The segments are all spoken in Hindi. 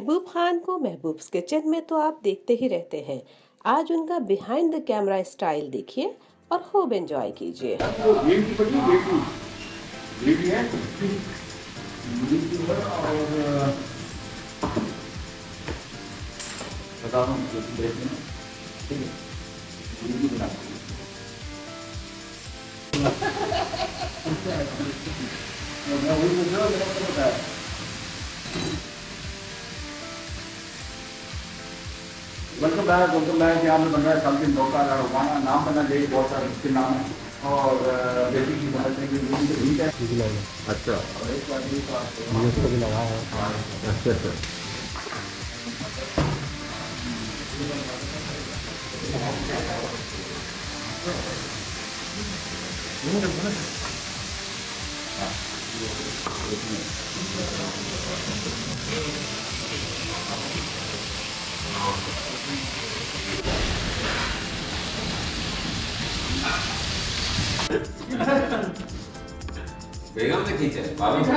महबूब खान को महबूब्स किचन में तो आप देखते ही रहते हैं। आज उनका बिहाइंड द कैमरा स्टाइल देखिए और खूब एंजॉय कीजिए। Welcome back. यहाँ पे बन रहा है समथिंग धोखा रोमाना, नाम बना ले, बहुत सारे इसके नाम है और बेटी की बात है कि ठीक है। अच्छा, और एक बार ये भी लगा है। अच्छा बेगम ने खींचा है हाँ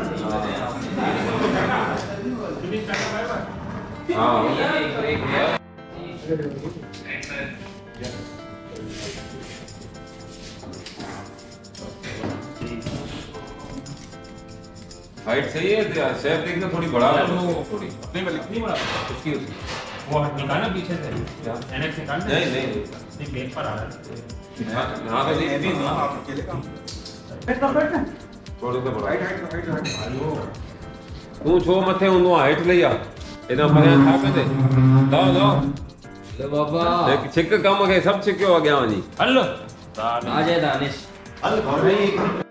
हाइट सही है, शेप देखना थोड़ी बड़ा है, थोड़ी नहीं बड़ा उसकी वो निकालना पीछे से एनएक्स निकालना नहीं प्लेट पर आ रहा है यहाँ पे ये भी आप अकेले काम बैठना थोड़े से बड़ा हाइट तू छो मथे उनो हाइट ले आ एना पर था पे दे दो ले बाबा एक छिक कम के सब छिक्यो आ गया वनी हल आ जाए दानिश हल घर में